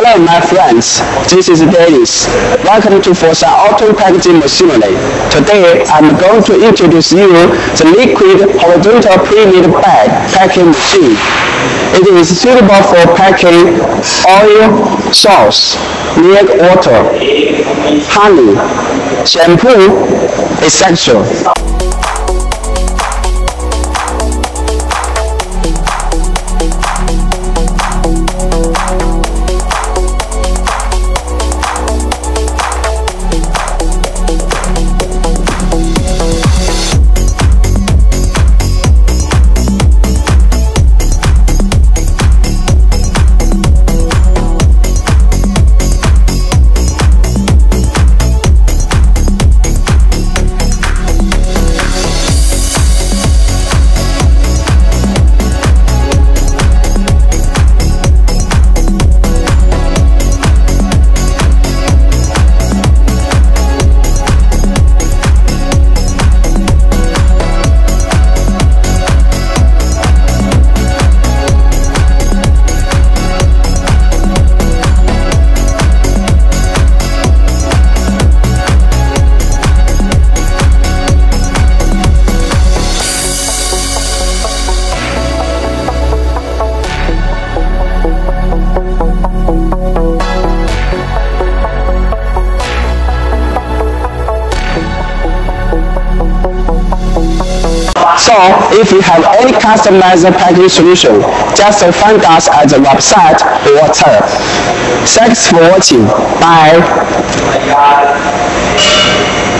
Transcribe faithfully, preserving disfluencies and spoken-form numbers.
Hello my friends, this is Dennis. Welcome to Forza Auto Packaging Machinery. Today I'm going to introduce you the liquid horizontal Premade bag packing machine. It is suitable for packing oil, sauce, milk water, honey, shampoo, et cetera. So, if you have any customized packaging solution, just find us at the website or WhatsApp. Thanks for watching. Bye.